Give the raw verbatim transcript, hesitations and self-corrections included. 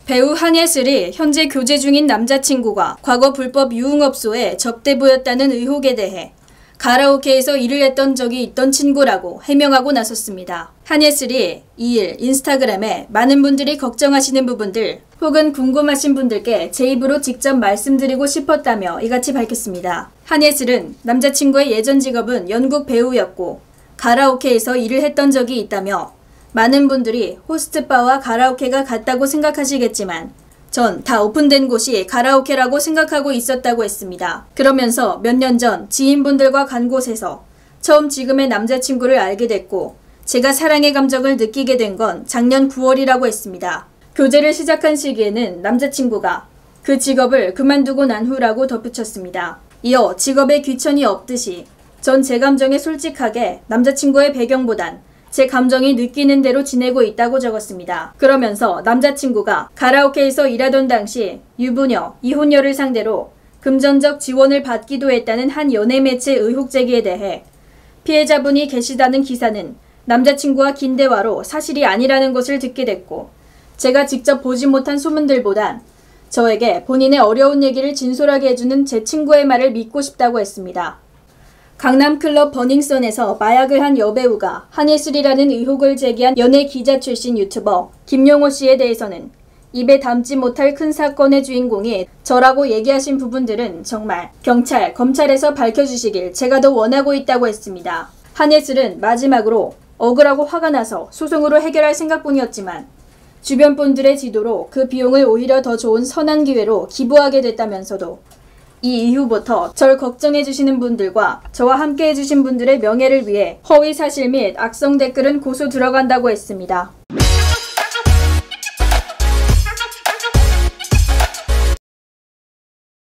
배우 한예슬이 현재 교제 중인 남자친구가 과거 불법 유흥업소에 접대부였다는 의혹에 대해 가라오케에서 일을 했던 적이 있던 친구라고 해명하고 나섰습니다. 한예슬이 이일 인스타그램에 많은 분들이 걱정하시는 부분들 혹은 궁금하신 분들께 제 입으로 직접 말씀드리고 싶었다며 이같이 밝혔습니다. 한예슬은 남자친구의 예전 직업은 연극 배우였고 가라오케에서 일을 했던 적이 있다며 많은 분들이 호스트바와 가라오케가 같다고 생각하시겠지만 전 다 오픈된 곳이 가라오케라고 생각하고 있었다고 했습니다. 그러면서 몇 년 전 지인분들과 간 곳에서 처음 지금의 남자친구를 알게 됐고 제가 사랑의 감정을 느끼게 된 건 작년 구월이라고 했습니다. 교제를 시작한 시기에는 남자친구가 그 직업을 그만두고 난 후라고 덧붙였습니다. 이어 직업에 귀천이 없듯이 전 제 감정에 솔직하게 남자친구의 배경보단 제 감정이 느끼는 대로 지내고 있다고 적었습니다. 그러면서 남자친구가 가라오케에서 일하던 당시 유부녀, 이혼녀를 상대로 금전적 지원을 받기도 했다는 한 연예 매체 의혹 제기에 대해 피해자분이 계시다는 기사는 남자친구와 긴 대화로 사실이 아니라는 것을 듣게 됐고 제가 직접 보지 못한 소문들보단 저에게 본인의 어려운 얘기를 진솔하게 해주는 제 친구의 말을 믿고 싶다고 했습니다. 강남클럽 버닝썬에서 마약을 한 여배우가 한예슬이라는 의혹을 제기한 연예 기자 출신 유튜버 김용호 씨에 대해서는 입에 담지 못할 큰 사건의 주인공이 저라고 얘기하신 부분들은 정말 경찰, 검찰에서 밝혀주시길 제가 더 원하고 있다고 했습니다. 한예슬은 마지막으로 억울하고 화가 나서 소송으로 해결할 생각뿐이었지만 주변 분들의 지도로 그 비용을 오히려 더 좋은 선한 기회로 기부하게 됐다면서도 이 이후부터 절 걱정해주시는 분들과 저와 함께 해주신 분들의 명예를 위해 허위 사실 및 악성 댓글은 고소 들어간다고 했습니다.